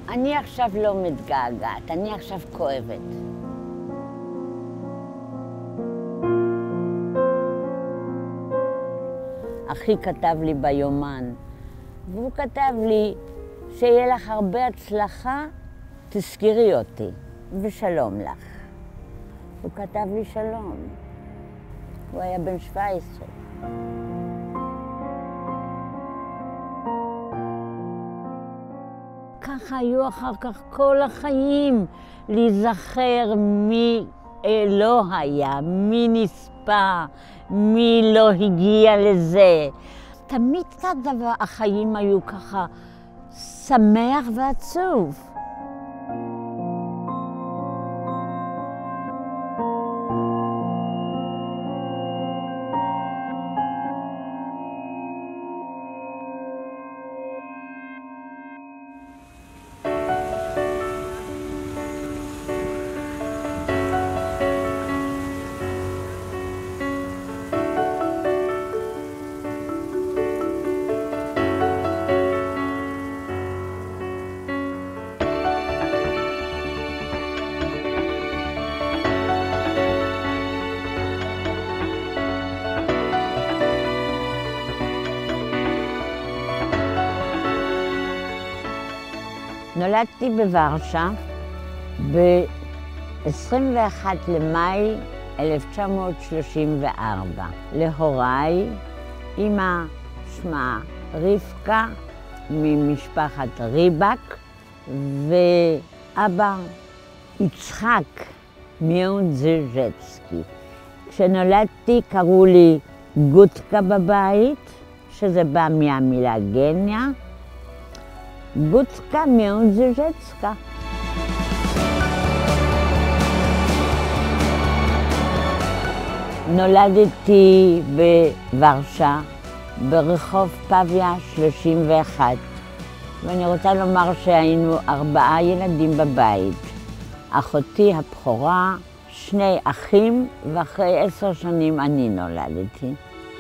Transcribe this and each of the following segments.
אני עכשיו לא מתגעגעת, אני עכשיו כואבת. אחי כתב לי ביומן, והוא כתב לי, שיהיה לך הרבה הצלחה, תזכרי אותי, ושלום לך. הוא כתב לי שלום. הוא היה בן 17. ככה היו אחר כך כל החיים, להיזכר מי לא היה, מי נספה, מי לא הגיע לזה. תמיד החיים היו ככה שמח ועצוב. נולדתי בוורשה ב-21 למאי 1934. להוריי, אמא שמה רבקה ממשפחת ריבק, ואבא יצחק מיונז'צקי. כשנולדתי קראו לי גוטקה בבית, שזה בא מהמילה גניה. גוטקה מיונז'צקה. נולדתי בוורשה, ברחוב פביה 31, ואני רוצה לומר שהיינו 4 ילדים בבית. אחותי הבכורה, 2 אחים, ואחרי 10 שנים אני נולדתי.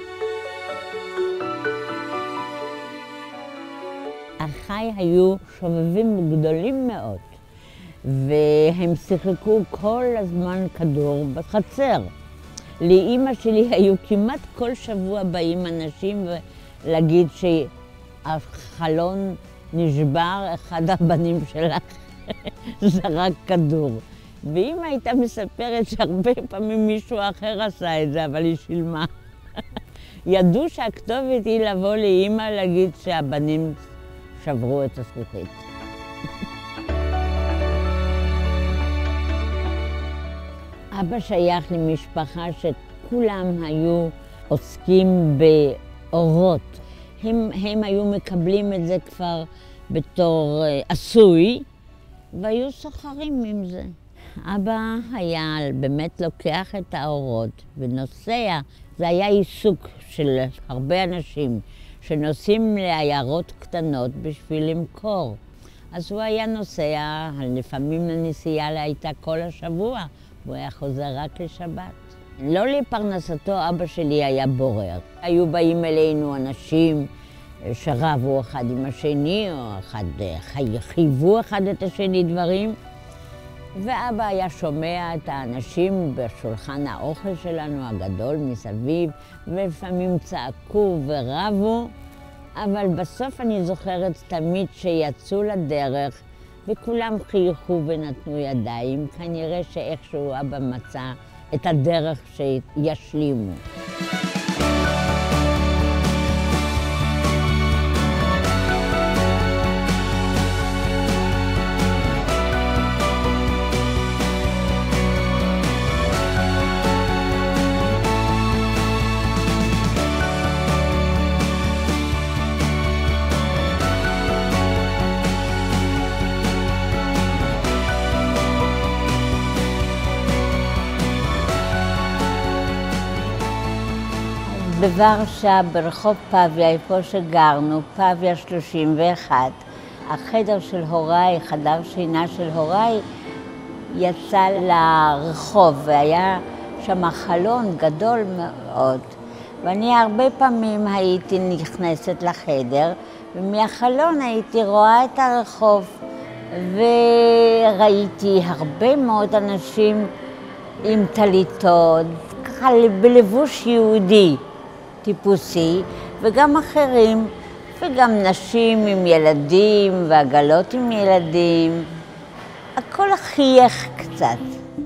אחיי היו שובבים גדולים מאוד, והם שיחקו כל הזמן כדור בחצר. לאמא שלי היו כמעט כל שבוע באים אנשים ולהגיד שהחלון נשבר, אחד הבנים שלך זרק כדור. ואמא הייתה מספרת שהרבה פעמים מישהו אחר עשה את זה, אבל היא שילמה. ידעו שהכתובת היא לבוא לאמא להגיד שהבנים שברו את הזכוכית. אבא שייך למשפחה שכולם היו עוסקים באורות. הם היו מקבלים את זה כבר בתור עשוי, והיו סוחרים עם זה. אבא היה באמת לוקח את האורות ונוסע. זה היה עיסוק של הרבה אנשים שנוסעים לעיירות קטנות בשביל למכור. אז הוא היה נוסע, לפעמים הנסיעה הייתה כל השבוע, הוא היה חוזר רק לשבת. לא לפרנסתו, אבא שלי היה בורר. היו באים אלינו אנשים שרבו אחד עם השני, או חייבו אחד את השני דברים, ואבא היה שומע את האנשים בשולחן האוכל שלנו הגדול מסביב, ולפעמים צעקו ורבו, אבל בסוף אני זוכרת תמיד שיצאו לדרך, וכולם חייכו ונתנו ידיים, כנראה שאיכשהו אבא מצא את הדרך שישלימו. בוורשה, ברחוב פביה, איפה שגרנו, פביה 31, החדר של הוריי, חדר שינה של הוריי, יצא לרחוב, והיה שם חלון גדול מאוד. ואני הרבה פעמים הייתי נכנסת לחדר, ומהחלון הייתי רואה את הרחוב. וראיתי הרבה מאוד אנשים עם טליתות, ככה בלבוש יהודי טיפוסי, וגם אחרים, וגם נשים עם ילדים ועגלות עם ילדים. הכל חייך קצת.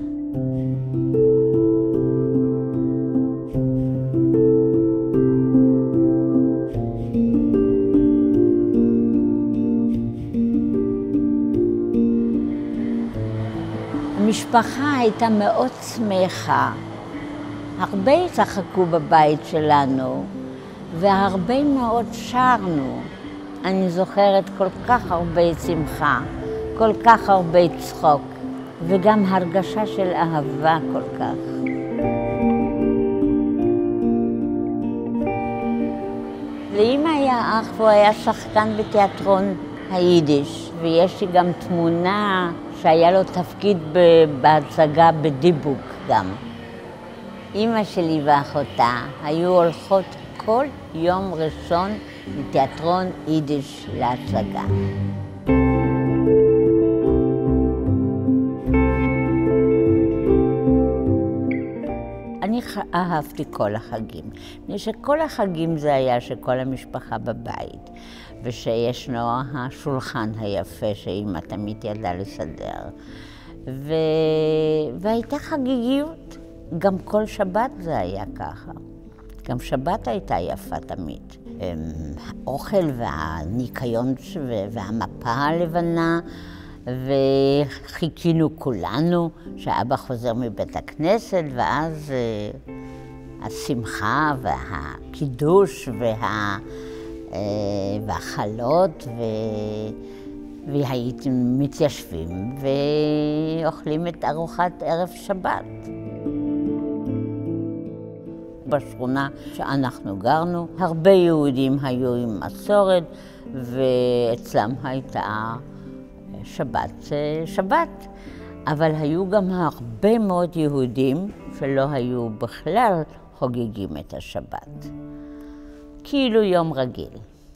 המשפחה הייתה מאוד שמחה. הרבה צחקו בבית שלנו, והרבה מאוד שרנו. אני זוכרת כל כך הרבה שמחה, כל כך הרבה צחוק, וגם הרגשה של אהבה כל כך. לאמא היה אח והוא היה שחקן בתיאטרון היידיש, ויש לי גם תמונה שהיה לו תפקיד בהצגה בדיבוק גם. אמא שלי ואחותה היו הולכות כל יום ראשון לתיאטרון יידיש להצגה. אני אהבתי כל החגים, מפני שכל החגים זה היה שכל המשפחה בבית, ושישנו השולחן היפה שאמא תמיד ידעה לסדר, והייתה חגיגיות. גם כל שבת זה היה ככה. גם שבת הייתה יפה תמיד. האוכל והניקיון והמפה הלבנה, וחיכינו כולנו שאבא חוזר מבית הכנסת, ואז השמחה והקידוש והחלות, והייתם מתיישבים ואוכלים את ארוחת ערב שבת. בשכונה שאנחנו גרנו, הרבה יהודים היו עם מסורת, ואצלם הייתה שבת. אבל היו גם הרבה מאוד יהודים שלא היו בכלל חוגגים את השבת. כאילו יום רגיל.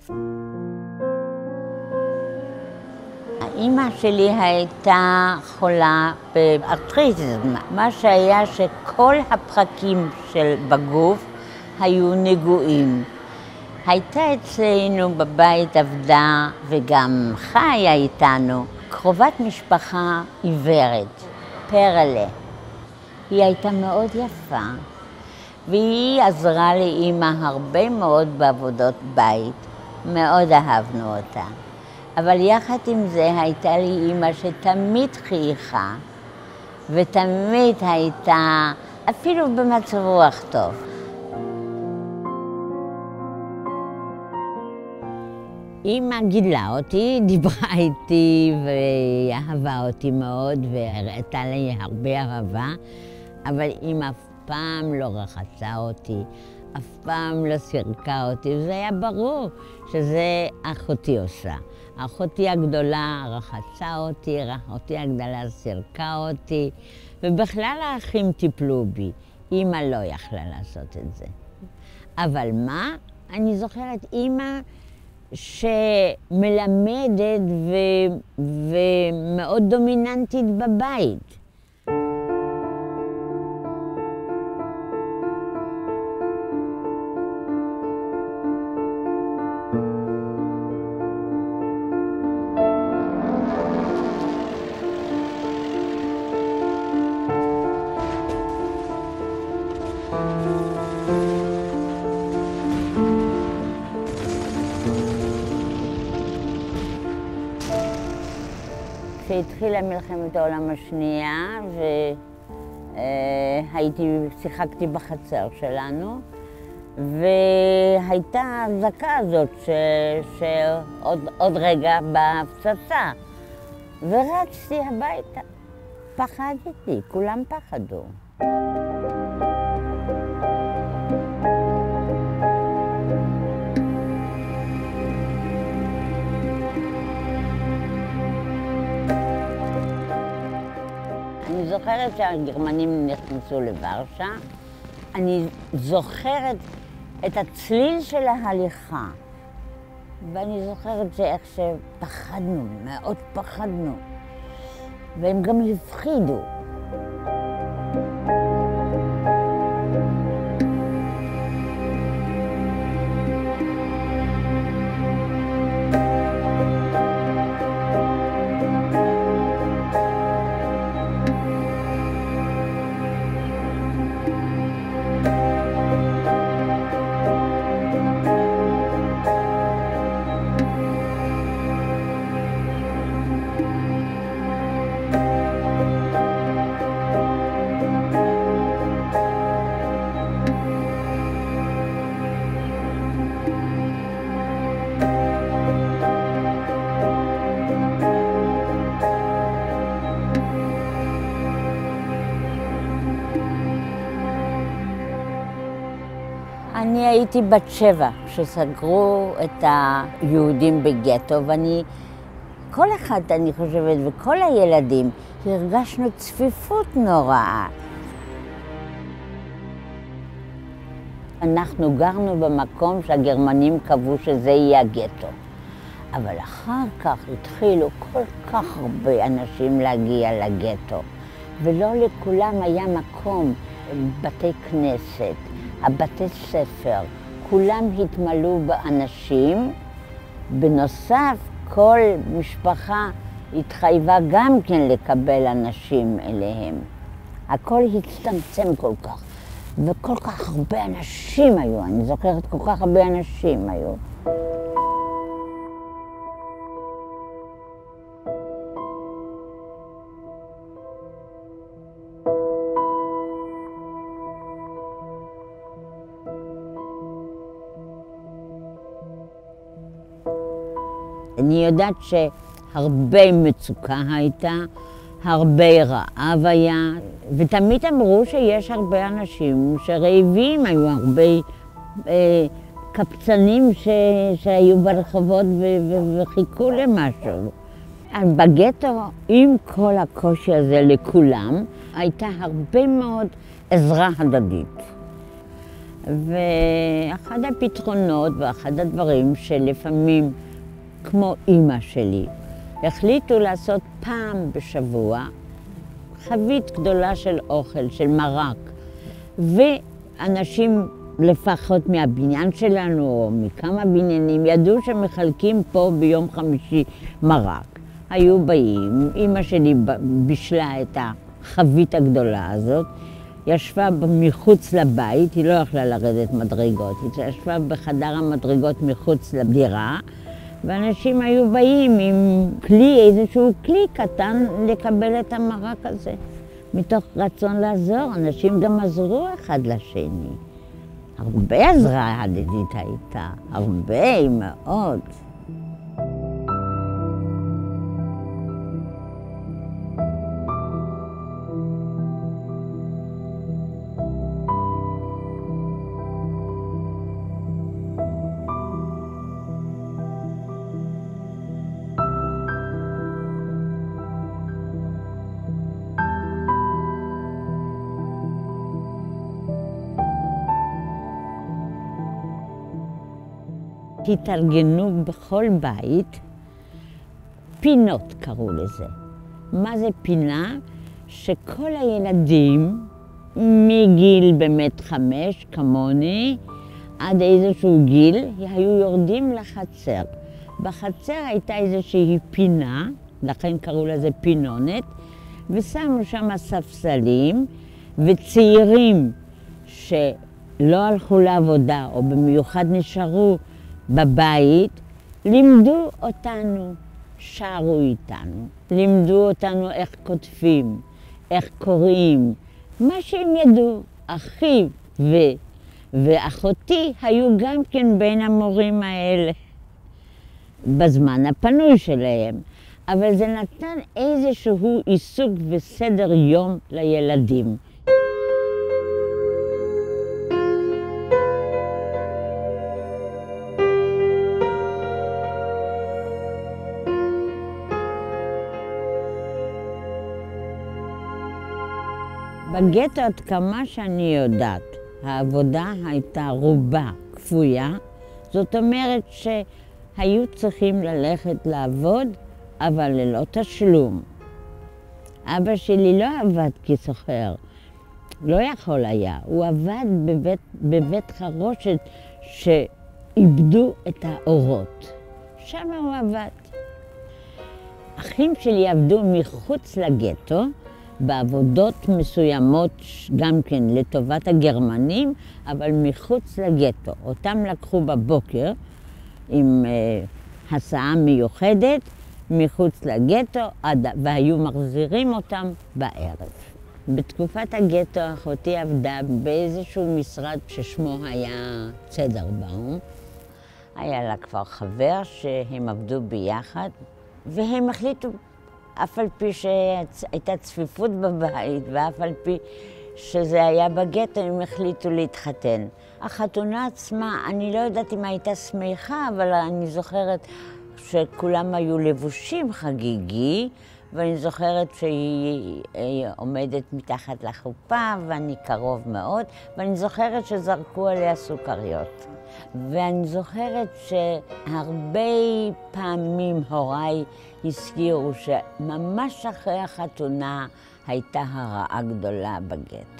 האמא שלי הייתה חולה בארתריטיזם, מה שהיה שכל הפרקים בגוף היו נגועים. הייתה אצלנו בבית עבדה וגם חיה איתנו קרובת משפחה עיוורת, פרלה. היא הייתה מאוד יפה, והיא עזרה לאמא הרבה מאוד בעבודות בית, מאוד אהבנו אותה. אבל יחד עם זה הייתה לי אמא שתמיד חייכה, ותמיד הייתה אפילו במצב רוח טוב. אמא גידלה אותי, דיברה איתי ואהבה אותי מאוד והראתה לי הרבה אהבה, אבל אמא אף פעם לא רחצה אותי, אף פעם לא סירקה אותי, וזה היה ברור שזה אחותי עושה. אחותי הגדולה רחצה אותי, אחותי הגדולה סירקה אותי, ובכלל האחים טיפלו בי. אמא לא יכלה לעשות את זה. אבל מה? אני זוכרת אמא שמלמדת ומאוד דומיננטית בבית. כשהתחילה מלחמת העולם השנייה, שיחקתי בחצר שלנו, והייתה האזעקה הזאת שעוד רגע בהפצצה, ורצתי הביתה. פחדתי, כולם פחדו. אני זוכרת שהגרמנים נכנסו לוורשה. אני זוכרת את הצליל של ההליכה. ואני זוכרת שאיך שפחדנו, מאוד פחדנו, והם גם הפחידו. אני הייתי בת 7 כשסגרו את היהודים בגטו, כל אחד, אני חושבת, וכל הילדים, הרגשנו צפיפות נוראה. אנחנו גרנו במקום שהגרמנים קבעו שזה יהיה הגטו. אבל אחר כך התחילו כל כך הרבה אנשים להגיע לגטו, ולא לכולם היה מקום. בתי כנסת, הבתי ספר, כולם התמלאו באנשים. בנוסף, כל משפחה התחייבה גם כן לקבל אנשים אליהם. הכל הצטמצם כל כך, וכל כך הרבה אנשים היו, אני זוכרת כל כך הרבה אנשים היו. אני יודעת שהרבה מצוקה הייתה, הרבה רעב היה, ותמיד אמרו שיש הרבה אנשים שרעבים, היו הרבה קפצנים שהיו ברחובות וחיכו למשהו. בגטו, עם כל הקושי הזה לכולם, הייתה הרבה מאוד עזרה הדדית. ואחד הפתרונות ואחד הדברים שלפעמים, כמו אמא שלי, החליטו לעשות פעם בשבוע חבית גדולה של אוכל, של מרק. ואנשים לפחות מהבניין שלנו, או מכמה בניינים, ידעו שמחלקים פה ביום חמישי מרק. היו באים, אמא שלי בישלה את החבית הגדולה הזאת, ישבה מחוץ לבית, היא לא יכלה לרדת מדרגות, היא ישבה בחדר המדרגות מחוץ לדירה, ואנשים היו באים עם כלי, איזשהו כלי קטן לקבל את המרק הזה. מתוך רצון לעזור, אנשים גם עזרו אחד לשני. הרבה עזרה הדדית הייתה, הרבה מאוד. התארגנו בכל בית, פינות קראו לזה. מה זה פינה? שכל הילדים מגיל באמת 5, כמוני, עד איזשהו גיל, היו יורדים לחצר. בחצר הייתה איזושהי פינה, לכן קראו לזה פינונת, ושמו שם ספסלים, וצעירים שלא הלכו לעבודה, או במיוחד נשארו בבית, לימדו אותנו, שרו איתנו, לימדו אותנו איך כותבים, איך קוראים, מה שהם ידעו. אחי ואחותי היו גם כן בין המורים האלה, בזמן הפנוי שלהם, אבל זה נתן איזשהו עיסוק וסדר יום לילדים. בגטו, עד כמה שאני יודעת, העבודה הייתה רובה כפויה, זאת אומרת היו צריכים ללכת לעבוד, אבל ללא תשלום. אבא שלי לא עבד כסוחר, לא יכול היה. הוא עבד בבית חרושת שאיבדו את האורות. שם הוא עבד. אחים שלי עבדו מחוץ לגטו, בעבודות מסוימות גם כן לטובת הגרמנים, אבל מחוץ לגטו. אותם לקחו בבוקר עם הסעה מיוחדת מחוץ לגטו, והיו מחזירים אותם בערב. בתקופת הגטו אחותי עבדה באיזשהו משרד ששמו היה צדרבאום. היה לה כבר חבר שהם עבדו ביחד, והם החליטו, אף על פי שהייתה צפיפות בבית, ואף על פי שזה היה בגטו, הם החליטו להתחתן. החתונה עצמה, אני לא יודעת אם הייתה שמחה, אבל אני זוכרת שכולם היו לבושים חגיגי, ואני זוכרת שהיא עומדת מתחת לחופה, ואני קרוב מאוד, ואני זוכרת שזרקו עליה סוכריות. ואני זוכרת שהרבה פעמים הוריי הזכירו שממש אחרי החתונה הייתה הרעה גדולה בגטו.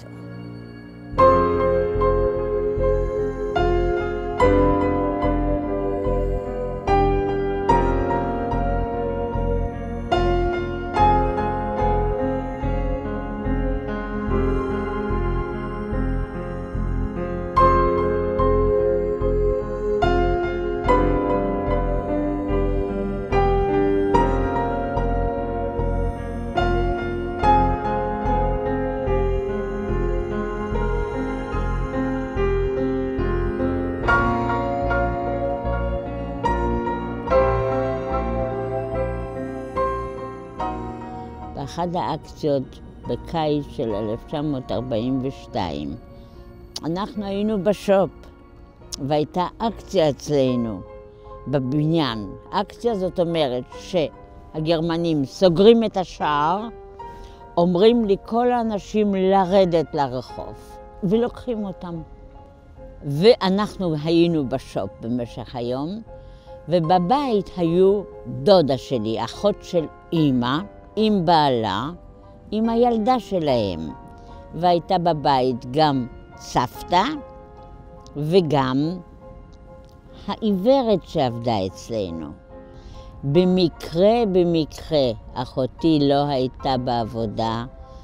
באחד האקציות בקיץ של 1942, אנחנו היינו בשופ, והייתה אקציה אצלנו בבניין. אקציה זאת אומרת שהגרמנים סוגרים את השער, אומרים לי כל האנשים לרדת לרחוב, ולוקחים אותם. ואנחנו היינו בשופ במשך היום, ובבית היו דודה שלי, אחות של אמא, עם בעלה, עם הילדה שלהם. והייתה בבית גם סבתא וגם העיוורת שעבדה אצלנו. במקרה אחותי לא הייתה בעבודה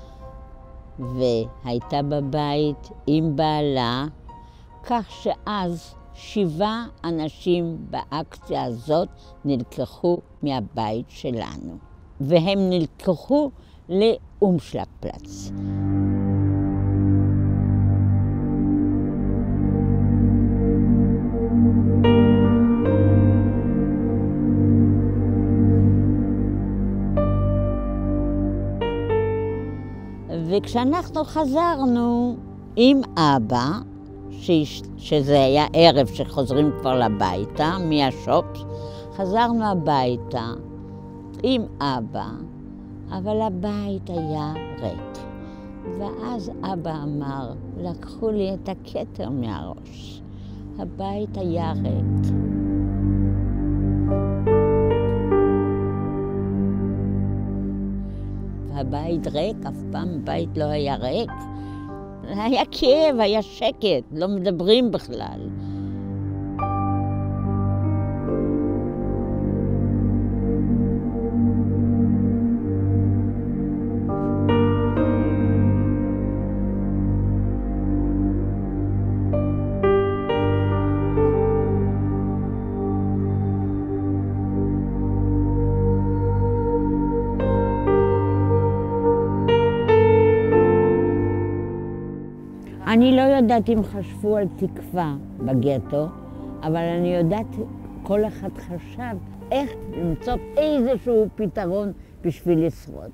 והייתה בבית עם בעלה, כך שאז 7 אנשים באקציה הזאת נלקחו מהבית שלנו. והם נלקחו לאומשלגפלץ. וכשאנחנו חזרנו עם אבא, שזה היה ערב שחוזרים כבר לביתה, מהשופ, חזרנו הביתה עם אבא, אבל הבית היה ריק. ואז אבא אמר, לקחו לי את הכתר מהראש. הבית היה ריק. הבית ריק, אף פעם בית לא היה ריק. היה כאב, היה שקט, לא מדברים בכלל. אני לא יודעת אם חשבו על תקווה בגטו, אבל אני יודעת, כל אחד חשב איך למצוא איזשהו פתרון בשביל לשרוד.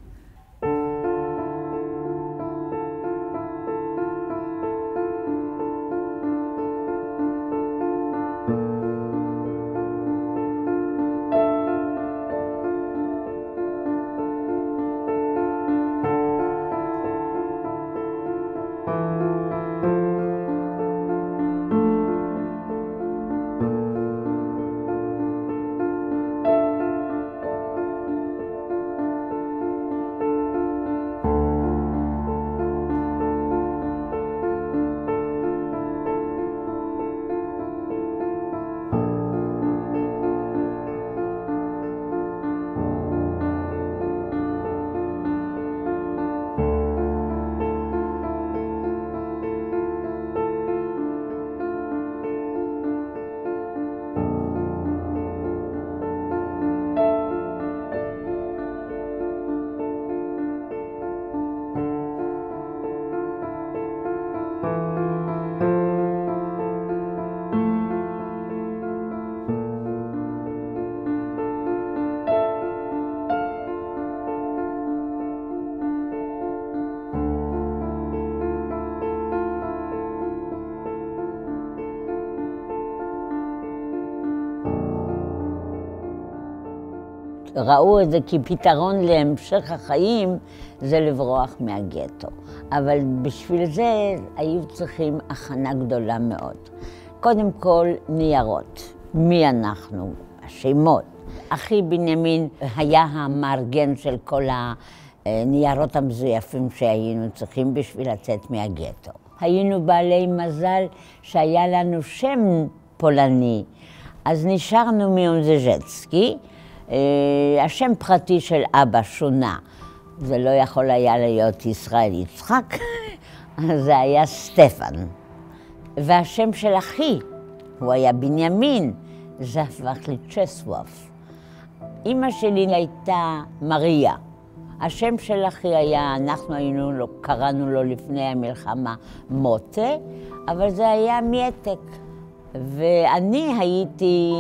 ראו את זה כפתרון להמשך החיים, זה לברוח מהגטו. אבל בשביל זה היו צריכים הכנה גדולה מאוד. קודם כל, ניירות. מי אנחנו? השמות. אחי בנימין היה המארגן של כל הניירות המזויפים שהיינו צריכים בשביל לצאת מהגטו. היינו בעלי מזל שהיה לנו שם פולני, אז נשארנו מיונז'צקי. השם פרטי של אבא שונה, זה לא יכול היה להיות ישראל יצחק, אז זה היה סטפן. והשם של אחי, הוא היה בנימין, זה הפך לצ'סווף. אמא שלי הייתה מריה. השם של אחי היה, אנחנו קראנו לו לפני המלחמה מוטה, אבל זה היה מיתק. ואני הייתי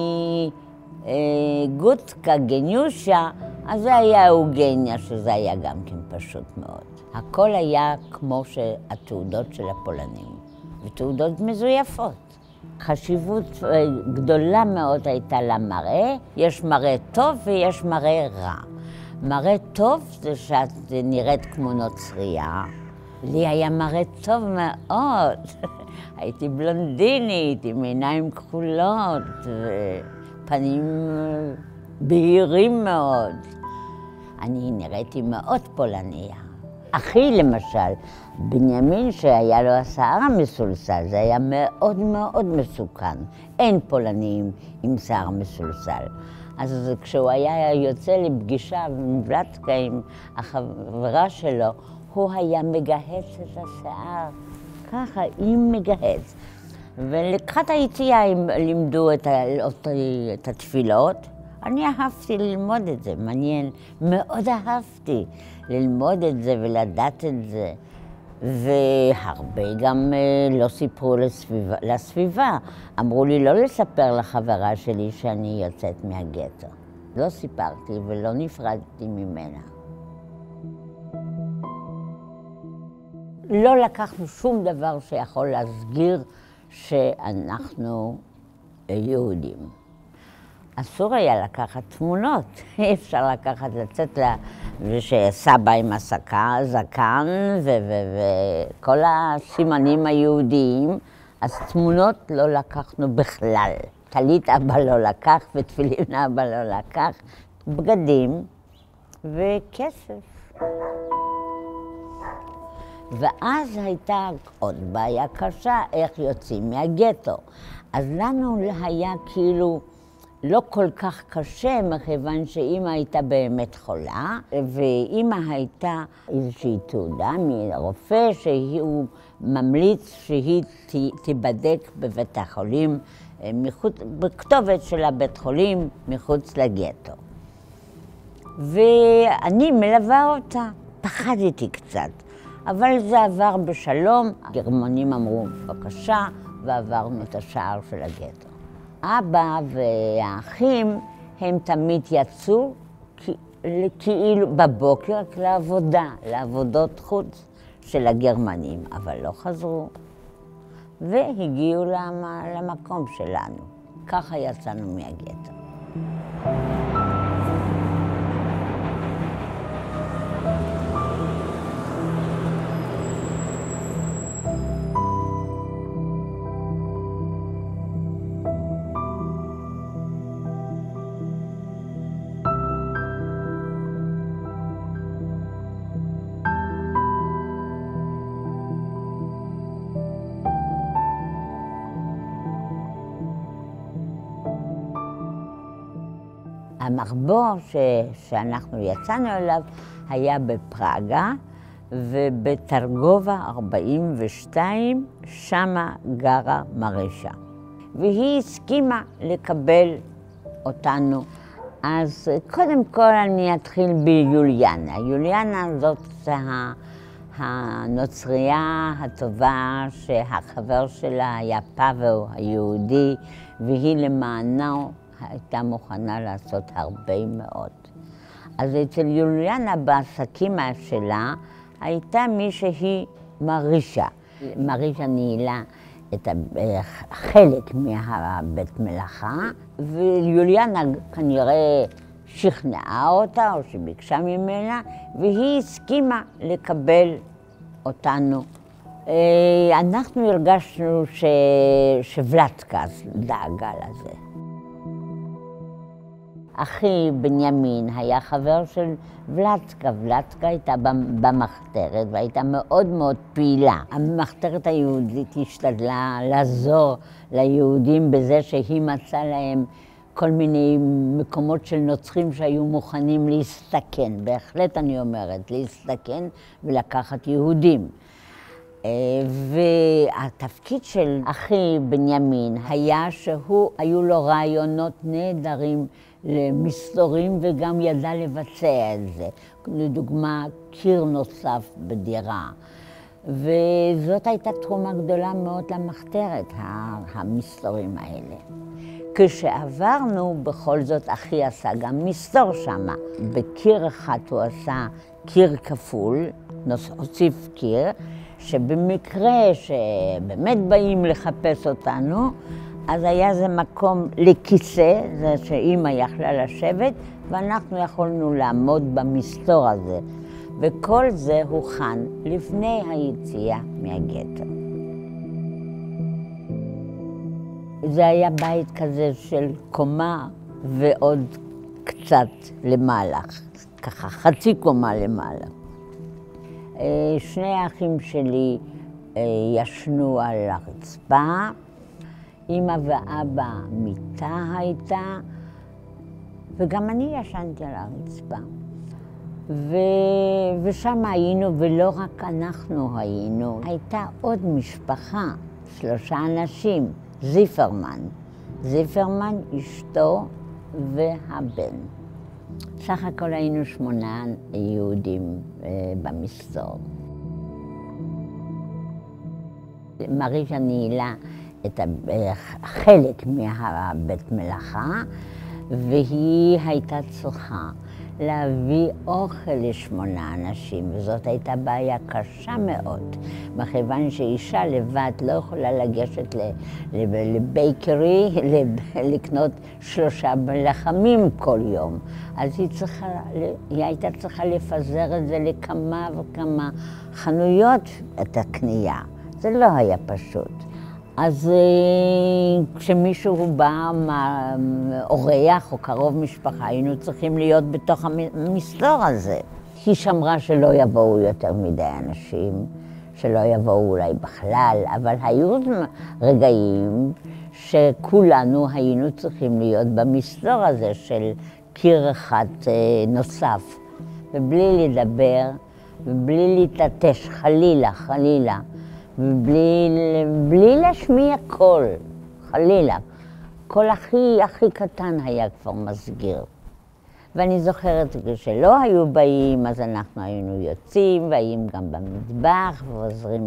גוטקה, גניושה, אז זה היה גניה, שזה היה גם כן פשוט מאוד. הכל היה כמו שהתעודות של הפולנים, ותעודות מזויפות. חשיבות גדולה מאוד הייתה למראה, יש מראה טוב ויש מראה רע. מראה טוב זה שאת נראית כמו נוצרייה. לי היה מראה טוב מאוד. הייתי בלונדינית עם עיניים כחולות ופנים בהירים מאוד. אני נראיתי מאוד פולניה. אחי למשל, בנימין שהיה לו השיער המסולסל, זה היה מאוד מאוד מסוכן. אין פולנים עם שיער מסולסל. אז כשהוא היה יוצא לפגישה בבלטקה עם החברה שלו, הוא היה מגהץ את השיער, ככה, עם מגהץ. ולקראת היציאה הם לימדו את התפילות. אני אהבתי ללמוד את זה, מעניין. מאוד אהבתי ללמוד את זה ולדעת את זה. והרבה גם לא סיפרו לסביבה. אמרו לי לא לספר לחברה שלי שאני יוצאת מהגטו. לא סיפרתי ולא נפרדתי ממנה. לא לקחנו שום דבר שיכול להסגיר שאנחנו יהודים. אסור היה לקחת תמונות, אי אפשר לקחת, לצאת ושסבא עם זקן וכל הסימנים היהודיים, אז תמונות לא לקחנו בכלל. טלית אבא לא לקח ותפילין אבא לא לקח, בגדים וכסף. ואז הייתה עוד בעיה קשה, איך יוצאים מהגטו. אז לנו היה כאילו לא כל כך קשה, מכיוון שאמא הייתה באמת חולה, ואמא הייתה איזושהי תעודה מרופא שהוא ממליץ שהיא תיבדק בבית החולים, בכתובת של הבית חולים מחוץ לגטו. ואני מלווה אותה, פחדתי קצת, אבל זה עבר בשלום. הגרמנים אמרו, בבקשה, ועברנו את השער של הגטו. אבא והאחים הם תמיד יצאו כאילו בבוקר לעבודות חוץ של הגרמנים, אבל לא חזרו והגיעו למקום שלנו. ככה יצאנו מהגטו. המחבור שאנחנו יצאנו אליו היה בפראגה, ובטרגובה 42, שמה גרה מרישה. והיא הסכימה לקבל אותנו. אז קודם כל אני אתחיל ביוליאנה. יוליאנה זאת הנוצרייה הטובה שהחבר שלה היה פאבל היהודי, והיא למענו הייתה מוכנה לעשות הרבה מאוד. אז אצל יוליאנה בעסקים שלה הייתה מישהי מרישה. מרישה ניהלה את חלק מהבית מלאכה, ויוליאנה כנראה שכנעה אותה או שביקשה ממנה, והיא הסכימה לקבל אותנו. אנחנו הרגשנו שוולדקה דאגה לזה. אחי בנימין היה חבר של ולדקה. ולדקה הייתה במחתרת והייתה מאוד מאוד פעילה. המחתרת היהודית השתדלה לעזור ליהודים בזה שהיא מצאה להם כל מיני מקומות של נוצרים שהיו מוכנים להסתכן. בהחלט אני אומרת, להסתכן ולקחת יהודים. והתפקיד של אחי בנימין היה היו לו רעיונות נהדרים למסתורים וגם ידע לבצע את זה. לדוגמה, קיר נוסף בדירה. וזאת הייתה תרומה גדולה מאוד למחתרת, המסתורים האלה. כשעברנו, בכל זאת אחי עשה גם מסתור שמה. בקיר אחד הוא עשה קיר כפול, הוסיף קיר, שבמקרה שבאמת באים לחפש אותנו, אז היה זה מקום לכיסא, זה שאמא יכלה לשבת, ואנחנו יכולנו לעמוד במסתור הזה. וכל זה הוכן לפני היציאה מהגטו. זה היה בית כזה של קומה ועוד קצת למעלה, ככה חצי קומה למעלה. שני האחים שלי ישנו על הרצפה, אמא ואבא מיטה הייתה, וגם אני ישנתי על הרצפה. ושם היינו, ולא רק אנחנו היינו. הייתה עוד משפחה, 3 אנשים, זיפרמן, אשתו והבן. סך הכל היינו 8 יהודים במסתור. מרישה ניהלה את חלק מהבית מלאכה, והיא הייתה צריכה להביא אוכל ל8 אנשים, וזאת הייתה בעיה קשה מאוד, מכיוון שאישה לבד לא יכולה לגשת לבייקרי, לקנות 3 לחמים כל יום. אז היא הייתה צריכה לפזר את זה לכמה וכמה חנויות, את הקנייה. זה לא היה פשוט. אז כשמישהו בא, אורח או קרוב משפחה, היינו צריכים להיות בתוך המסתור הזה. היא שמרה שלא יבואו יותר מדי אנשים, שלא יבואו אולי בכלל, אבל היו רגעים שכולנו היינו צריכים להיות במסתור הזה של קיר אחד נוסף, ובלי לדבר, ובלי להתעטש, חלילה. ובלי להשמיע קול, חלילה. קול הכי קטן היה כבר מסגיר. ואני זוכרת כשלא היו באים, אז אנחנו היינו יוצאים, והיינו גם במטבח, ועוזרים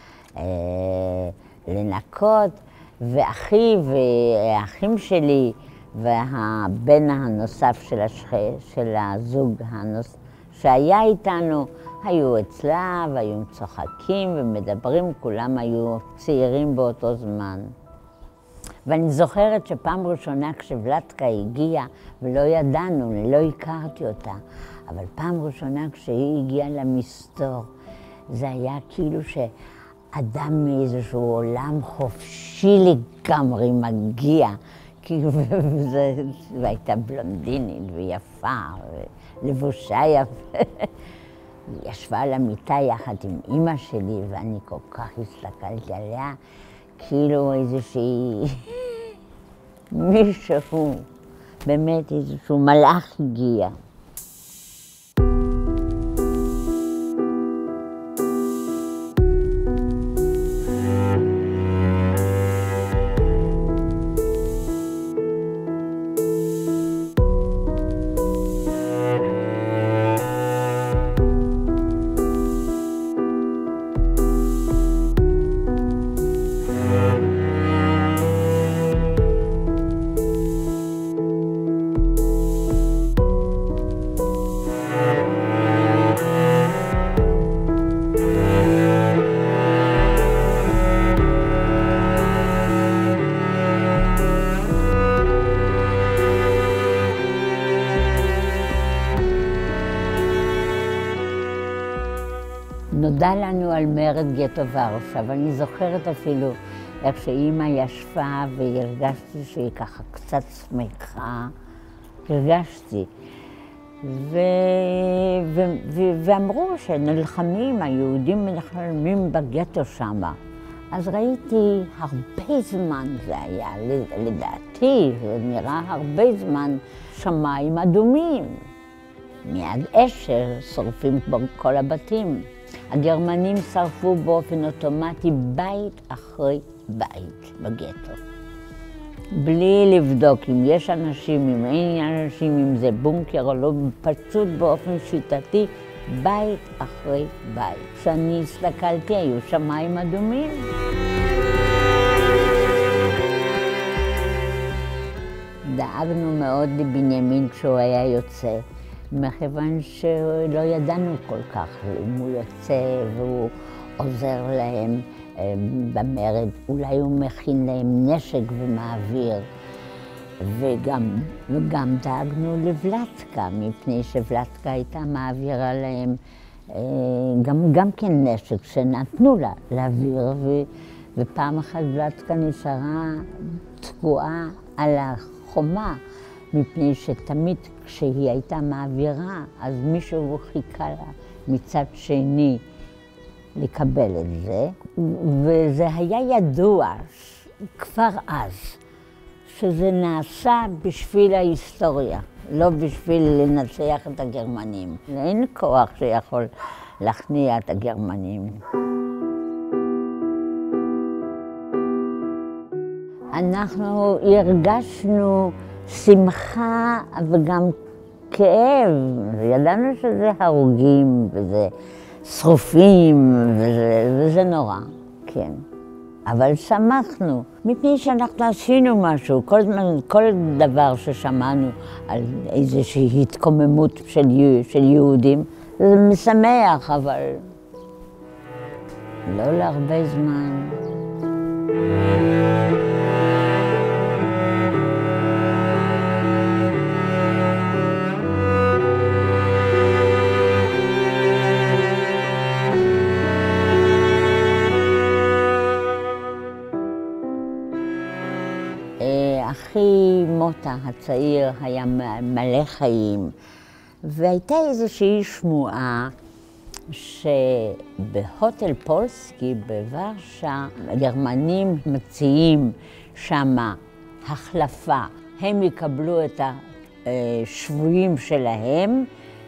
לנקות. ואחי והאחים שלי, והבן הנוסף של הזוג שהיה איתנו, היו אצלה והיו צוחקים ומדברים, כולם היו צעירים באותו זמן. ואני זוכרת שפעם ראשונה כשוולדקה הגיעה, ולא ידענו, לא הכרתי אותה, אבל פעם ראשונה כשהיא הגיעה למסתור, זה היה כאילו שאדם מאיזשהו עולם חופשי לגמרי מגיע, והייתה בלונדינית ויפה, ולבושה יפה. היא ישבה על המיטה יחד עם אמא שלי, ואני כל כך הסתכלתי עליה, כאילו איזושהי מישהו, באמת איזשהו מלאך הגיע. נודע לנו על מרד גטו ורשה, ואני זוכרת אפילו איך שאימא ישבה והרגשתי שהיא ככה קצת שמחה, הרגשתי. ואמרו שנלחמים, היהודים נלחמים בגטו שמה. אז ראיתי הרבה זמן זה היה, לדעתי, זה נראה הרבה זמן, שמיים אדומים. מיד אשר שורפים כל הבתים. הגרמנים שרפו באופן אוטומטי בית אחרי בית בגטו. בלי לבדוק אם יש אנשים, אם אין אנשים, אם זה בונקר או לא, פשוט באופן שיטתי, בית אחרי בית. כשאני הסתכלתי, היו שמיים אדומים. דאגנו מאוד לבנימין כשהוא היה יוצא, מכיוון שלא ידענו כל כך אם הוא יוצא והוא עוזר להם במרד. אולי הוא מכין להם נשק ומעביר. וגם דאגנו לבלטקה, מפני שבלטקה הייתה מעבירה להם גם כן נשק שנתנו לה להעביר, ופעם אחת בלטקה נשארה תקועה על החומה, מפני שתמיד כשהיא הייתה מעבירה, אז מישהו חיכה לה מצד שני לקבל את זה, וזה היה ידוע כבר אז, שזה נעשה בשביל ההיסטוריה, לא בשביל לנצח את הגרמנים. אין כוח שיכול להכניע את הגרמנים. אנחנו הרגשנו שמחה וגם כאב, ידענו שזה הרוגים וזה שרופים וזה נורא, כן. אבל שמחנו, מפני שאנחנו עשינו משהו, כל דבר ששמענו על איזושהי התקוממות של יהודים, זה משמח, אבל לא להרבה זמן. אחי מוטה הצעיר היה מלא חיים, והייתה איזושהי שמועה שבהוטל פולסקי בוורשה הגרמנים מציעים שמה החלפה. הם יקבלו את השבויים שלהם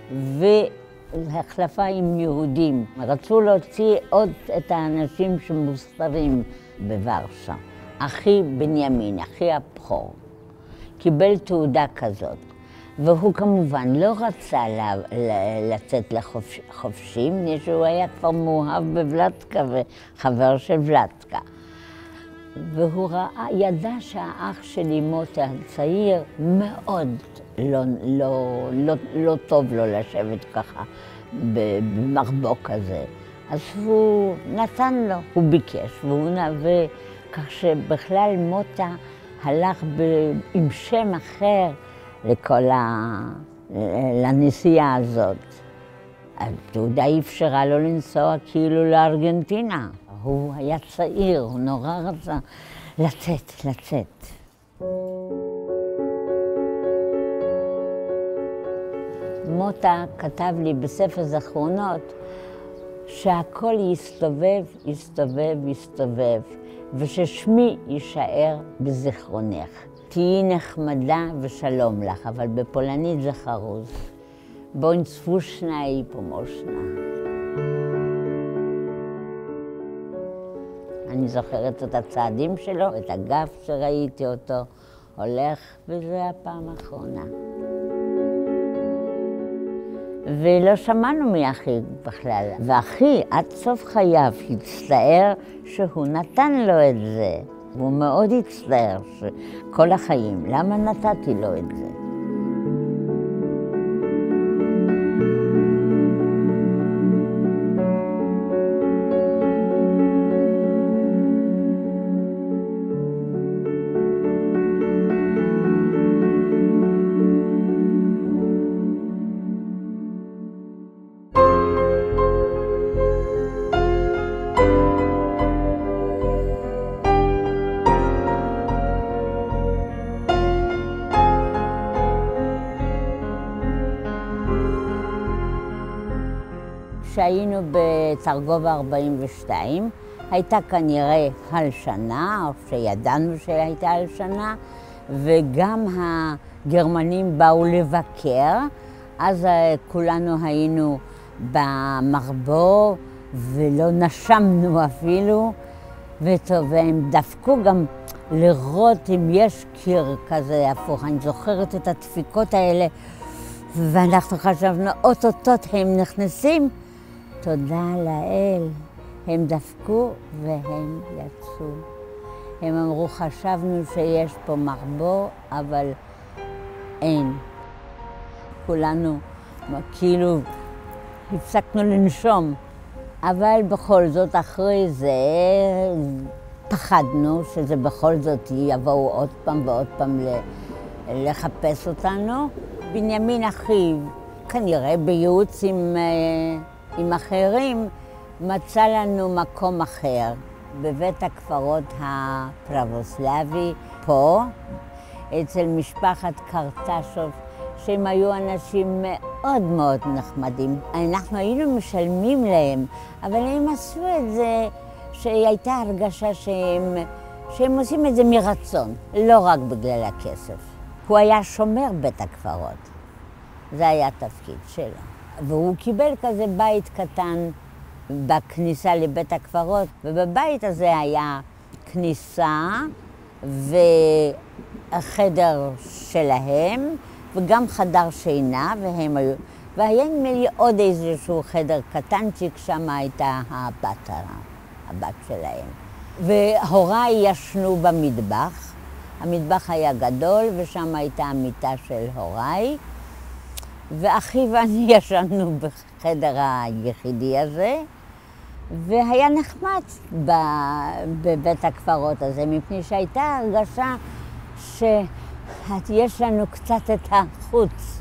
והחלפה עם יהודים. רצו להוציא עוד את האנשים שמוסתרים בוורשה. אחי בנימין, אחי הבכור, קיבל תעודה כזאת, והוא כמובן לא רצה לצאת לחופשי, מפני שהוא היה כבר מאוהב בבלטקה וחבר של בלטקה. והוא ידע שהאח שלי מוטה הצעיר מאוד לא טוב לו לשבת ככה במחבוא כזה. אז הוא נתן לו, הוא ביקש, והוא נווה, כך שבכלל מוטה הלך עם שם אחר לנסיעה הזאת. התעודה אפשרה לו לנסוע כאילו לארגנטינה. הוא היה צעיר, הוא נורא רצה לצאת. מוטה כתב לי בספר זכרונות שהכל יסתובב, וששמי יישאר בזיכרונך. תהיי נחמדה ושלום לך, אבל בפולנית זה חרוז. bądź słuszna i pomożna. אני זוכרת את הצעדים שלו, את הגב שראיתי אותו הולך, וזה הפעם האחרונה. ולא שמענו מאחי בכלל. ואחי עד סוף חייו הצטער שהוא נתן לו את זה. והוא מאוד הצטער כל החיים. למה נתתי לו את זה? כשהיינו בתרגובה 42, הייתה כנראה הלשנה, או שידענו שהייתה הלשנה, וגם הגרמנים באו לבקר, אז כולנו היינו במחבוא ולא נשמנו אפילו, והם דפקו גם לראות אם יש קיר כזה הפוך. אני זוכרת את הדפיקות האלה, ואנחנו חשבנו, אוטוטוט הם נכנסים. תודה לאל, הם דפקו והם יצאו. הם אמרו, חשבנו שיש פה מחבוא, אבל אין. כולנו כאילו הפסקנו לנשום. אבל בכל זאת, אחרי זה פחדנו שזה בכל זאת יבואו עוד פעם ועוד פעם לחפש אותנו. בנימין אחיו, כנראה בייעוץ עם אחרים, מצא לנו מקום אחר, בבית הקברות הפרבוסלבי, פה, אצל משפחת קרטשוב, שהם היו אנשים מאוד מאוד נחמדים. אנחנו היינו משלמים להם, אבל הם עשו את זה שהייתה הרגשה שהם עושים את זה מרצון, לא רק בגלל הכסף. הוא היה שומר בית הקברות, זה היה התפקיד שלו. והוא קיבל כזה בית קטן בכניסה לבית הקברות, ובבית הזה היה כניסה וחדר שלהם, וגם חדר שינה, והיה לי עוד איזשהו חדר קטנצ'יק, שם הייתה הבת שלהם. והוריי ישנו במטבח, המטבח היה גדול, ושם הייתה המיטה של הוריי, ואחי ואני ישנו בחדר היחידי הזה, והיה נחמד בבית הקברות הזה, מפני שהייתה הרגשה שיש לנו קצת את החוץ.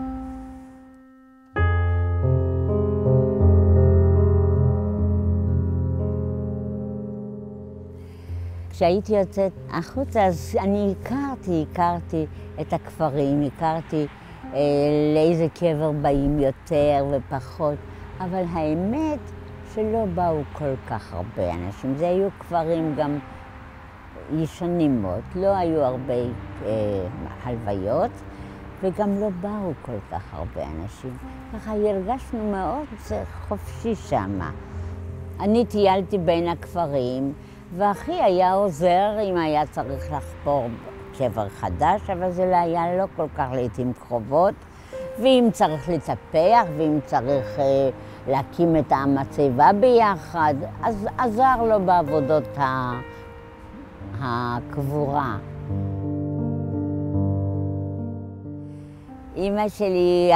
כשהייתי יוצאת החוצה, אז אני הכרתי את הכפרים, הכרתי לאיזה קבר באים יותר ופחות, אבל האמת שלא באו כל כך הרבה אנשים. זה היו כפרים גם ישנים מאוד, לא היו הרבה הלוויות, וגם לא באו כל כך הרבה אנשים. ככה הרגשנו מאוד חופשי שם. אני טיילתי בין הכפרים, ואחי היה עוזר אם היה צריך לחפור קבר חדש, אבל זה היה לא כל כך לעתים קרובות. ואם צריך לטפח, ואם צריך להקים את המצבה ביחד, אז עזר לו בעבודות הקבורה. אמא שלי,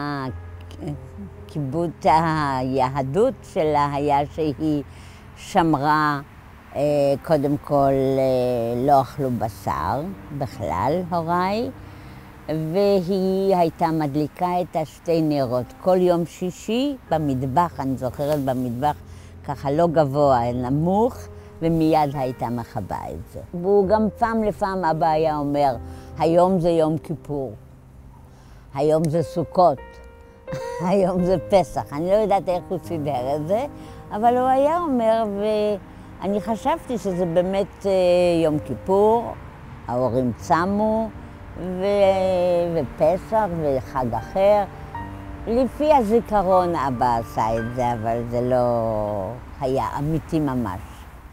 קיבוץ היהדות שלה היה שהיא שמרה, קודם כל לא אכלו בשר בכלל, הוריי, והיא הייתה מדליקה את השתי נרות כל יום שישי במטבח, אני זוכרת במטבח ככה לא גבוה, נמוך, ומיד הייתה מכבה את זה. והוא גם פעם לפעם אבא היה אומר, היום זה יום כיפור, היום זה סוכות, היום זה פסח. אני לא יודעת איך הוא סידר את זה, אבל הוא היה אומר, ואני חשבתי שזה באמת יום כיפור, ההורים צמו, ופסח וחג אחר. לפי הזיכרון אבא עשה את זה, אבל זה לא היה אמיתי ממש.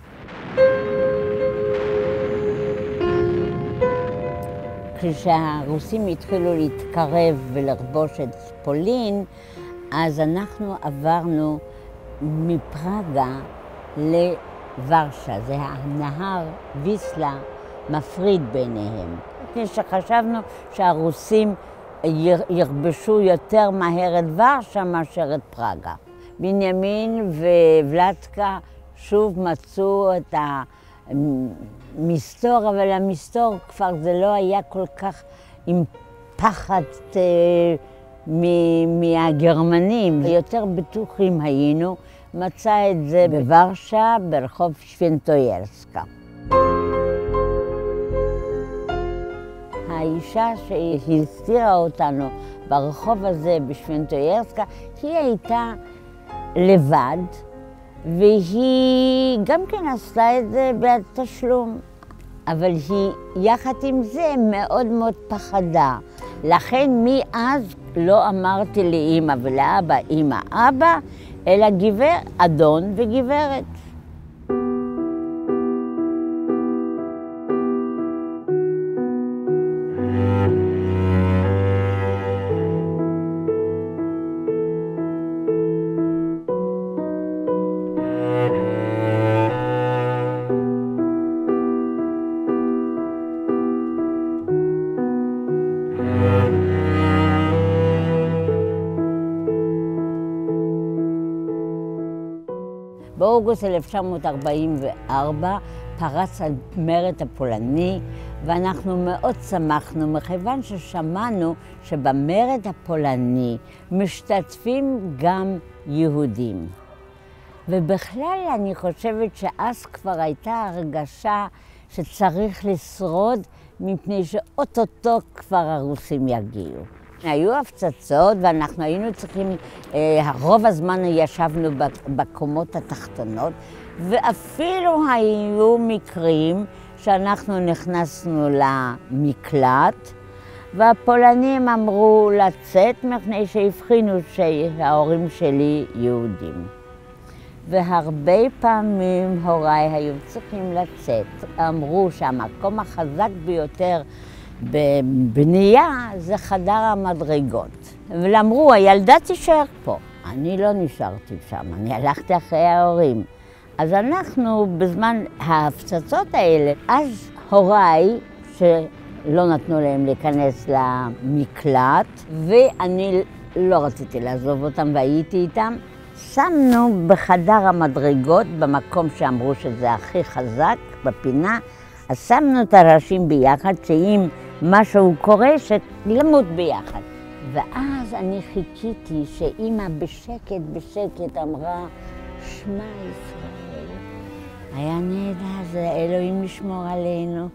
כשהרוסים התחילו להתקרב ולכבוש את פולין, אז אנחנו עברנו מפראגה לוורשה. זה הנהר ויסלה מפריד ביניהם. מפני שחשבנו שהרוסים יכבשו יותר מהר את ורשה מאשר את פראגה. בנימין וולדקה שוב מצאו את המסתור, אבל המסתור כבר זה לא היה כל כך עם פחד מהגרמנים. יותר בטוחים היינו, מצא את זה בוורשה ברחוב שווינטוירסקה. האישה שהסתירה אותנו ברחוב הזה בשווינטוירסקה, היא הייתה לבד, והיא גם כן עשתה את זה בתשלום. אבל היא, יחד עם זה, מאוד מאוד פחדה. לכן מאז לא אמרתי לאמא ולאבא, אמא, אבא, אלא אדון וגברת. באוגוסט 1944 פרץ המרד הפולני, ואנחנו מאוד שמחנו מכיוון ששמענו שבמרד הפולני משתתפים גם יהודים. ובכלל אני חושבת שאז כבר הייתה הרגשה שצריך לשרוד מפני שאוטוטו כבר הרוסים יגיעו. היו הפצצות ואנחנו היינו צריכים, רוב הזמן ישבנו בקומות התחתונות, ואפילו היו מקרים שאנחנו נכנסנו למקלט, והפולנים אמרו לצאת מפני שהבחינו שההורים שלי יהודים. והרבה פעמים הוריי היו צריכים לצאת. אמרו שהמקום החזק ביותר בבנייה זה חדר המדרגות. ואמרו, הילדה תישאר פה. אני לא נשארתי שם, אני הלכתי אחרי ההורים. אז אנחנו בזמן ההפצצות האלה, אז הוריי, שלא נתנו להם להיכנס למקלט, ואני לא רציתי לעזוב אותם והייתי איתם, שמנו בחדר המדרגות, במקום שאמרו שזה הכי חזק, בפינה, אז שמנו את הראשים ביחד, שאם משהו קורה, שלמות ביחד. ואז אני חיכיתי שאמא בשקט אמרה, שמע ישראל. היה נהדר, זה אלוהים לשמור עלינו.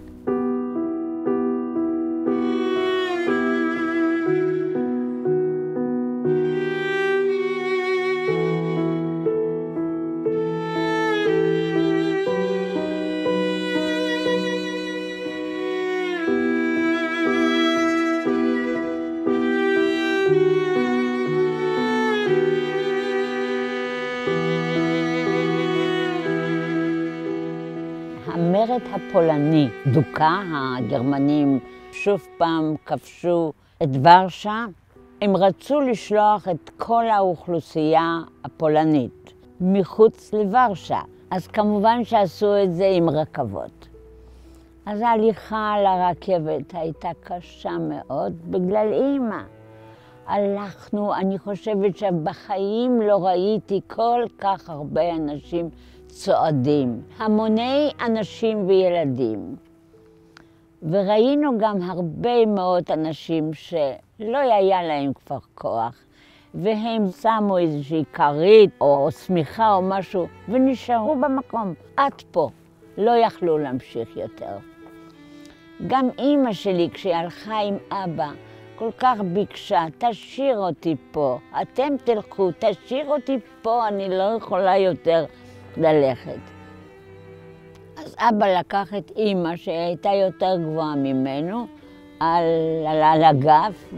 המרד הפולני דוכא, הגרמנים שוב פעם כבשו את ורשה. הם רצו לשלוח את כל האוכלוסייה הפולנית מחוץ לוורשה. אז כמובן שעשו את זה עם רכבות. אז ההליכה לרכבת הייתה קשה מאוד בגלל אמא. הלכנו, אני חושבת שבחיים לא ראיתי כל כך הרבה אנשים צועדים, המוני אנשים וילדים. וראינו גם הרבה מאוד אנשים שלא היה להם כבר כוח, והם שמו איזושהי כרית או שמיכה או משהו, ונשארו במקום, עד פה, לא יכלו להמשיך יותר. גם אמא שלי, כשהיא הלכה עם אבא, כל כך ביקשה, תשאיר אותי פה, אתם תלכו, תשאיר אותי פה, אני לא יכולה יותר ללכת. אז אבא לקח את אמא שהייתה יותר גבוהה ממנו על הגף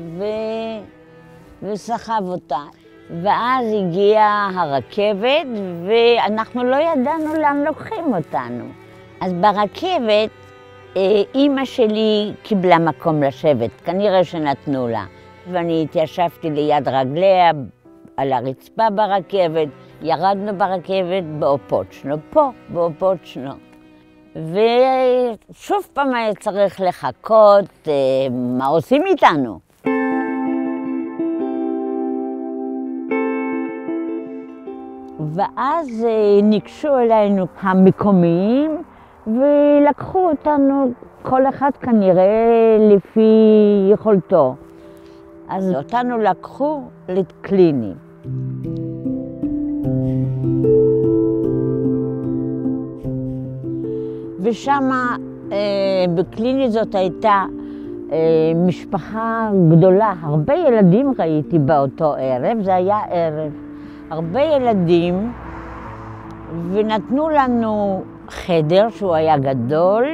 וסחב אותה. ואז הגיעה הרכבת ואנחנו לא ידענו לאן לוקחים אותנו. אז ברכבת אמא שלי קיבלה מקום לשבת, כנראה שנתנו לה. ואני התיישבתי ליד רגליה על הרצפה ברכבת, ירדנו ברכבת באופוצ'נו, פה באופוצ'נו. ושוב פעם היה צריך לחכות, מה עושים איתנו? ואז ניגשו אלינו המקומיים ולקחו אותנו, כל אחד כנראה לפי יכולתו. אז אותנו לקחו לקליני. ושם בקליני זאת הייתה משפחה גדולה, הרבה ילדים ראיתי באותו ערב, זה היה ערב. הרבה ילדים, ונתנו לנו חדר שהוא היה גדול,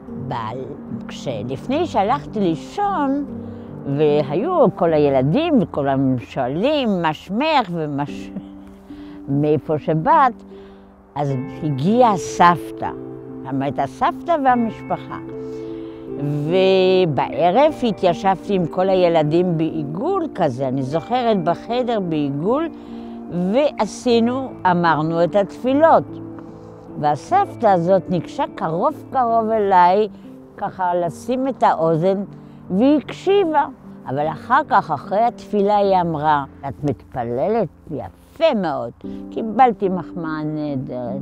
לפני שהלכתי לישון, והיו כל הילדים וכולם שואלים מה שמך מאיפה שבאת, אז הגיעה סבתא, הייתה סבתא והמשפחה. ובערב התיישבתי עם כל הילדים בעיגול כזה, אני זוכרת בחדר בעיגול, אמרנו את התפילות. והסבתא הזאת ניגשה קרוב אליי, ככה לשים את האוזן, והיא הקשיבה. אבל אחר כך, אחרי התפילה, היא אמרה, את מתפללת יפה מאוד. קיבלתי מחמאה נהדרת.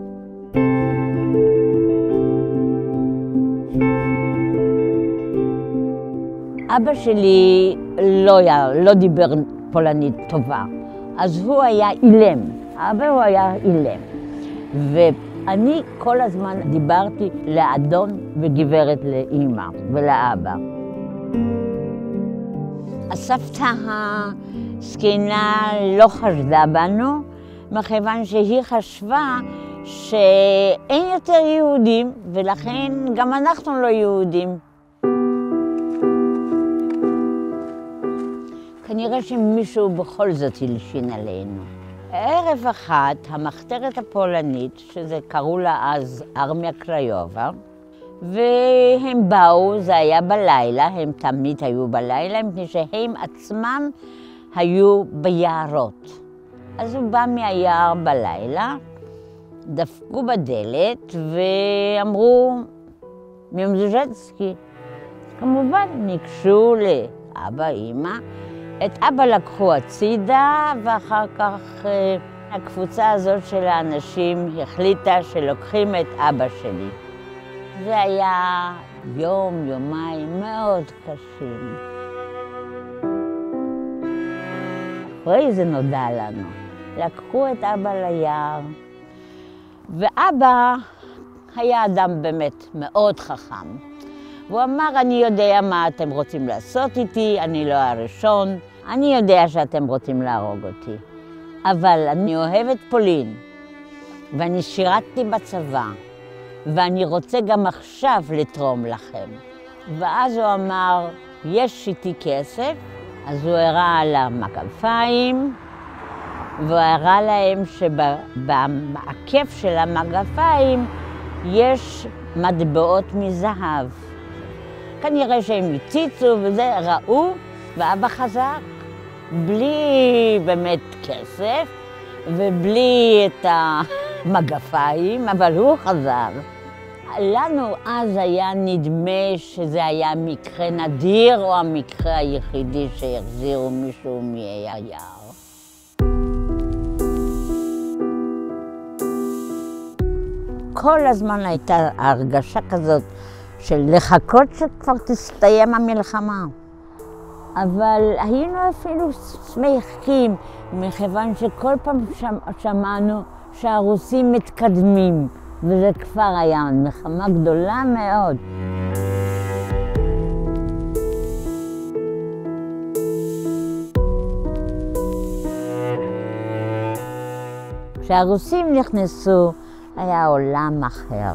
אבא שלי לא דיבר פולנית טובה, אז הוא היה אילם. אבא הוא היה אילם. ואני כל הזמן דיברתי לאדון וגברת לאמא ולאבא. הסבתא הזקנה לא חשדה בנו, מכיוון שהיא חשבה שאין יותר יהודים, ולכן גם אנחנו לא יהודים. כנראה שמישהו בכל זאת הלשין עלינו. ערב אחד, המחתרת הפולנית, שזה קראו לה אז ארמיה קריובה, והם באו, זה היה בלילה, הם תמיד היו בלילה, מפני שהם עצמם היו ביערות. אז הוא בא מהיער בלילה, דפקו בדלת ואמרו, ממז'צקי. כמובן, ניגשו לאבא, אמא, את אבא לקחו הצידה, ואחר כך הקבוצה הזאת של האנשים החליטה שלוקחים את אבא שלי. זה היה יומיים מאוד קשים. אחרי זה נודע לנו. לקחו את אבא ליער, ואבא היה אדם באמת מאוד חכם. הוא אמר, אני יודע מה אתם רוצים לעשות איתי, אני לא הראשון, אני יודע שאתם רוצים להרוג אותי. אבל אני אוהבת פולין, ואני שירתתי בצבא, ואני רוצה גם עכשיו לתרום לכם. ואז הוא אמר, יש איתי כסף, אז הוא הראה על המגפיים, והוא הראה להם שבמעקף של המגפיים יש מטבעות מזהב. כנראה שהם הציצו וזה, ראו, ואבא חזר, בלי באמת כסף, ובלי את המגפיים, אבל הוא חזר. לנו אז היה נדמה שזה היה מקרה נדיר, או המקרה היחידי שהחזירו מישהו מהיער. כל הזמן הייתה הרגשה כזאת של לחכות שכבר תסתיים המלחמה. אבל היינו אפילו שמחים, מכיוון שכל פעם שמענו שהרוסים מתקדמים, וזה כבר היה נחמה גדולה מאוד. כשהרוסים נכנסו, היה עולם אחר.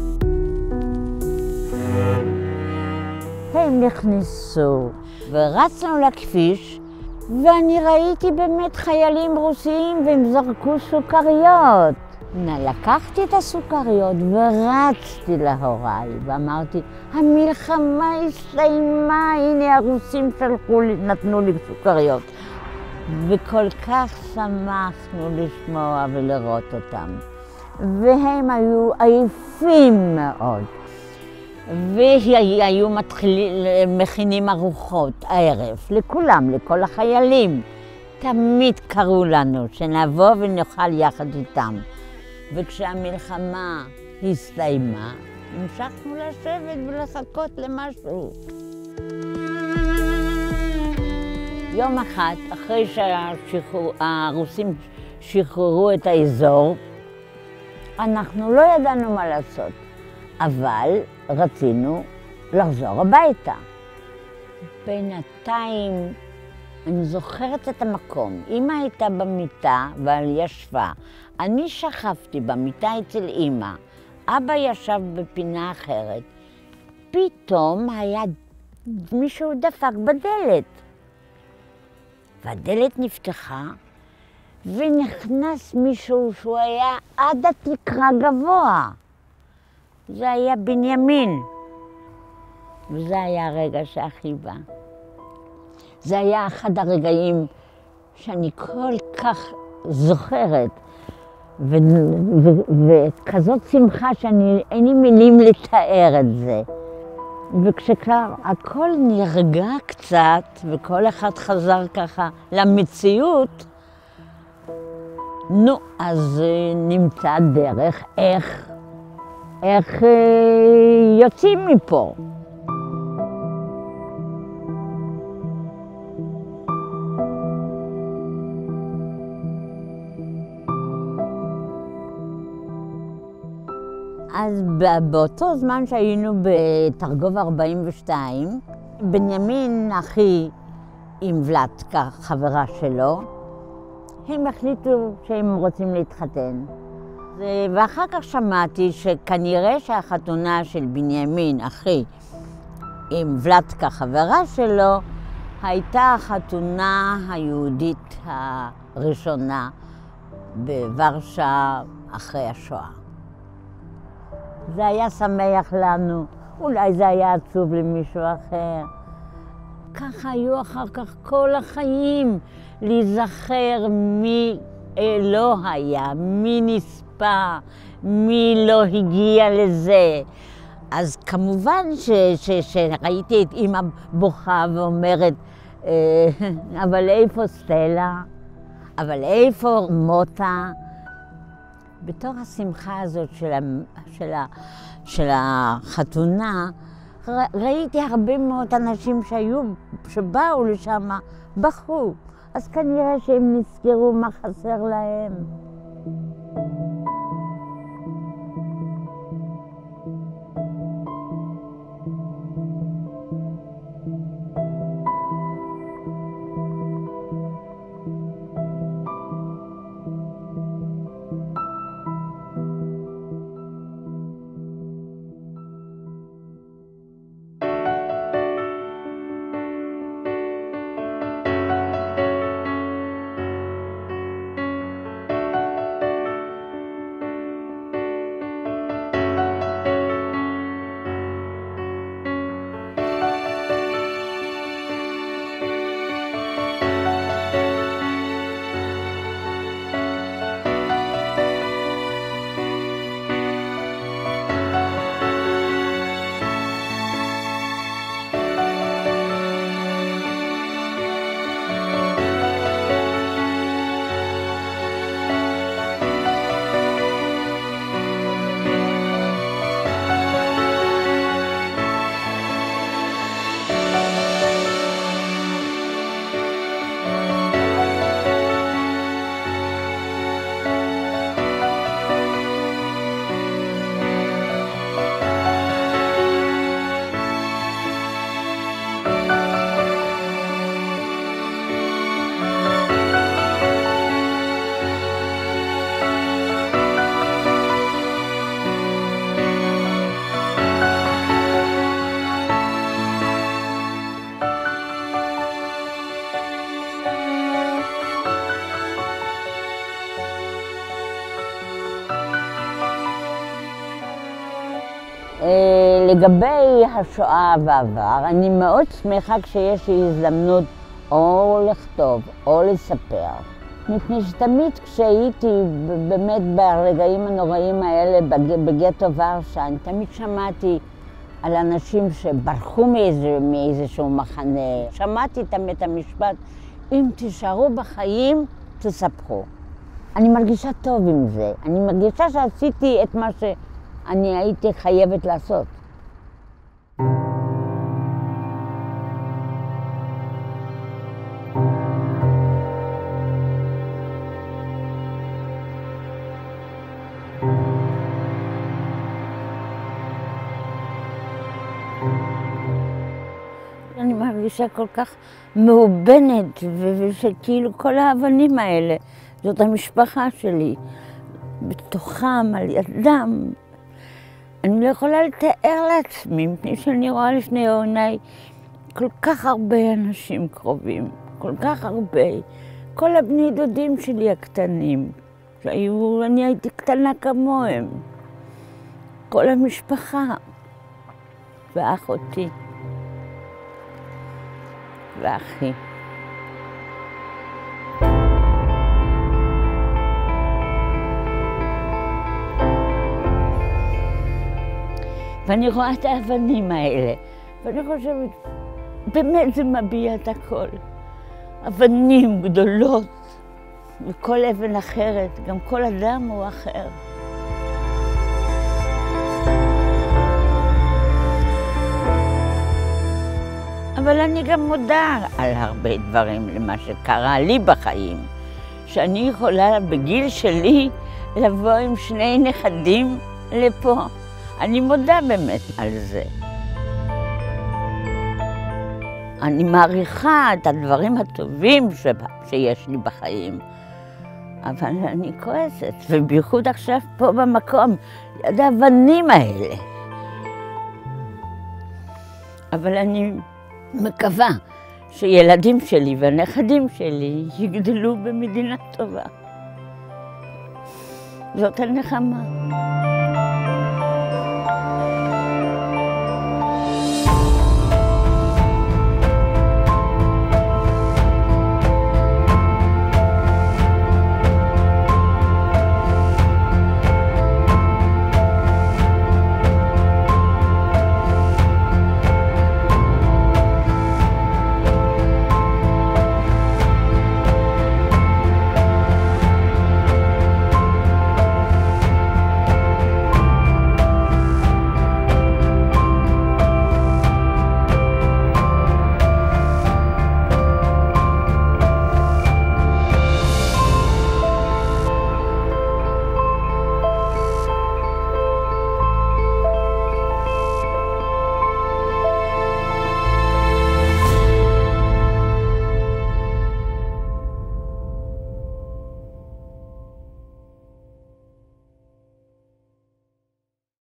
הם נכנסו ורצנו לכביש, ואני ראיתי באמת חיילים רוסיים והם זרקו סוכריות. לקחתי את הסוכריות ורצתי להוריי ואמרתי, המלחמה הסתיימה, הנה הרוסים נתנו לי סוכריות. וכל כך שמחנו לשמוע ולראות אותם. והם היו עייפים מאוד. והיו מכינים ארוחות הערב לכולם, לכל החיילים. תמיד קראו לנו שנבוא ונאכל יחד איתם. וכשהמלחמה הסתיימה, המשכנו לשבת ולחכות למשהו. יום אחד, אחרי שהרוסים שחררו את האזור, אנחנו לא ידענו מה לעשות, אבל רצינו לחזור הביתה. בינתיים אני זוכרת את המקום. אמא הייתה במיטה וישבה. אני שכבתי במיטה אצל אמא. אבא ישב בפינה אחרת. פתאום היה מישהו דפק בדלת. והדלת נפתחה, ונכנס מישהו שהוא היה עד התקרה גבוה. זה היה בנימין. וזה היה הרגע שהכי בא. זה היה אחד הרגעים שאני כל כך זוכרת, וכזאת שמחה אין לי מילים לתאר את זה. וכשכבר הכל נרגע קצת, וכל אחד חזר ככה למציאות, נו, אז נמצא דרך איך יוצאים מפה. אז באותו זמן שהיינו בתרגוב 42, בנימין, אחי, עם ולטקה, חברה שלו, הם החליטו שהם רוצים להתחתן. ואחר כך שמעתי שכנראה שהחתונה של בנימין, אחי, עם ולטקה, חברה שלו, הייתה החתונה היהודית הראשונה בוורשה אחרי השואה. זה היה שמח לנו, אולי זה היה עצוב למישהו אחר. ככה היו אחר כך כל החיים, להיזכר מי לא היה, מי נספה, מי לא הגיע לזה. אז כמובן שראיתי את אמא בוכה ואומרת, אבל איפה סטלה? אבל איפה מוטה? בתור השמחה הזאת של החתונה, ראיתי הרבה מאוד אנשים שבאו לשם, בכו. אז כנראה שהם נזכרו מה חסר להם. לגבי השואה והעבר, אני מאוד שמחה כשיש לי הזדמנות או לכתוב או לספר. מפני שתמיד כשהייתי באמת ברגעים הנוראים האלה בגטו ורשה, אני תמיד שמעתי על אנשים שברחו מאיזשהו מחנה. שמעתי את המשפט, אם תישארו בחיים, תספחו. אני מרגישה טוב עם זה. אני מרגישה שעשיתי את מה שאני הייתי חייבת לעשות. אני מרגישה כל כך מאובנת, ושכאילו כל האבנים האלה, זאת המשפחה שלי, בתוכם, על ידם. אני לא יכולה לתאר לעצמי, מפני שאני רואה לפני עיניי כל כך הרבה אנשים קרובים, כל כך הרבה. כל הבני דודים שלי הקטנים, אני הייתי קטנה כמוהם. כל המשפחה, ואחותי, ואחי. ואני רואה את האבנים האלה, ואני חושבת, באמת זה מביע את הכל. אבנים גדולות, וכל אבן אחרת, גם כל אדם הוא אחר. אבל אני גם מודה על הרבה דברים למה שקרה לי בחיים, שאני יכולה בגיל שלי לבוא עם 2 נכדים לפה. אני מודה באמת על זה. אני מעריכה את הדברים הטובים שיש לי בחיים, אבל אני כועסת, ובייחוד עכשיו פה במקום, יד האבנים האלה. אבל אני מקווה שילדים שלי והנכדים שלי יגדלו במדינה טובה. זאת הנחמה.